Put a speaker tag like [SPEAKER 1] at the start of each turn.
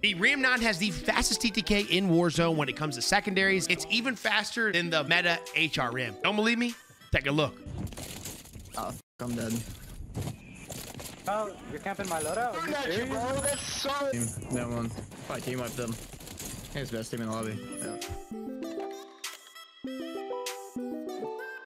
[SPEAKER 1] The Ram 9 has the fastest TTK in Warzone when it comes to secondaries. It's even faster than the meta HRM. Don't believe me? Take a look.
[SPEAKER 2] Oh, I'm dead.
[SPEAKER 3] Oh, you're camping my loadout? Are you serious?
[SPEAKER 2] Bro, that's so... That one. Probably team wiped them. He's best team in the lobby. Yeah.